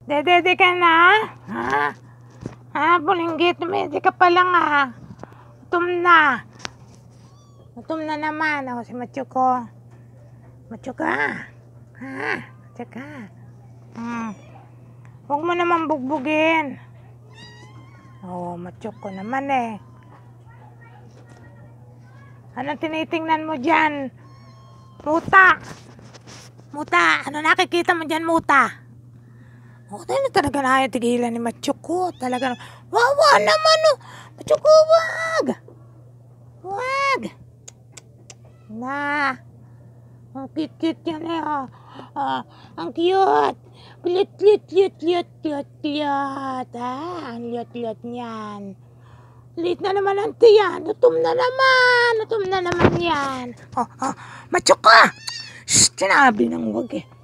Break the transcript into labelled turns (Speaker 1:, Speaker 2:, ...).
Speaker 1: Dedede ka na? Ha? Ha, Bulinggit, dumede ka pa lang ha. Gutom na. Gutom na naman. Ako si Macho ko. Macho ka. Ha? Macho ka. Huwag mo naman bugbugin. Macho ko naman eh. Anong tinitingnan mo dyan? Muta! Muta! Ano nakikita mo dyan, Muta? Dahil talaga na ayaw tigilan ni Macho ko. Talaga na. Wawa naman oh! Macho ko, wag! Wag! Na! Ang cute-cute yan eh oh. Ang cute! Liit. Ang liit niyan. Liit na naman ang tiyan. Gutom na naman yan. Macho ka! Shhh! Sinabi ng wag eh.